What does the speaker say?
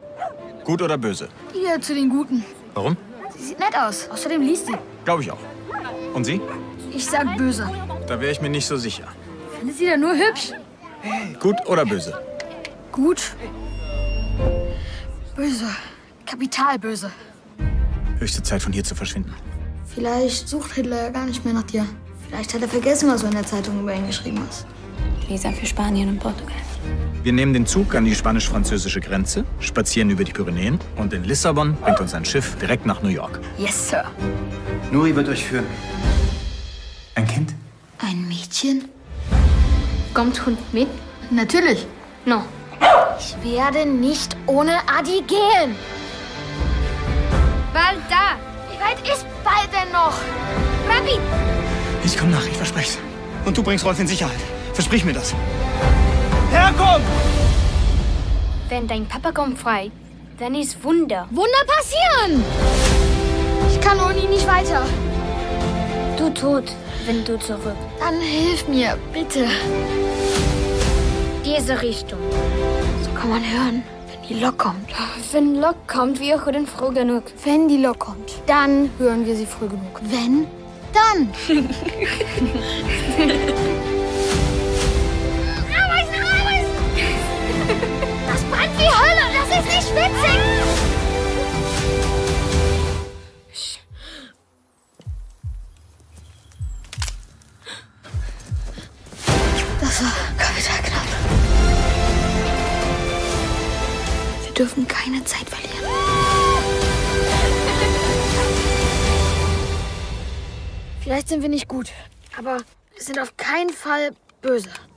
Gut oder böse? Hier zu den Guten. Warum? Sie sieht nett aus. Außerdem liest sie. Glaube ich auch. Und Sie? Ich sag böse. Da wäre ich mir nicht so sicher. Findet sie da nur hübsch? Gut oder böse? Gut. Böse. Kapitalböse. Höchste Zeit, von hier zu verschwinden. Vielleicht sucht Hitler ja gar nicht mehr nach dir. Vielleicht hat er vergessen, was du in der Zeitung über ihn geschrieben hast. Visa für Spanien und Portugal. Wir nehmen den Zug an die spanisch-französische Grenze, spazieren über die Pyrenäen und in Lissabon bringt uns ein Schiff direkt nach New York. Yes, Sir. Nuri wird euch führen. Ein Kind? Ein Mädchen? Kommt Hund mit? Natürlich. No. Ich werde nicht ohne Adi gehen. Bald da. Wie weit ist bald denn noch? Rapid. Ich komme nach, ich verspreche es. Und du bringst Rolf in Sicherheit. Versprich mir das. Herkomm! Wenn dein Papa kommt frei, dann ist Wunder. Wunder passieren! Ich kann ohne ihn nicht weiter. Du tot, wenn du zurück. Dann hilf mir, bitte. Diese Richtung. So kann man hören, wenn die Lok kommt. Wenn Lok kommt, wir hören früh genug. Wenn die Lok kommt, dann hören wir sie früh genug. Wenn, dann. Das brennt wie Hölle. Das ist nicht witzig. Das war kapital knapp. Wir dürfen keine Zeit verlieren. Vielleicht sind wir nicht gut, aber wir sind auf keinen Fall böse.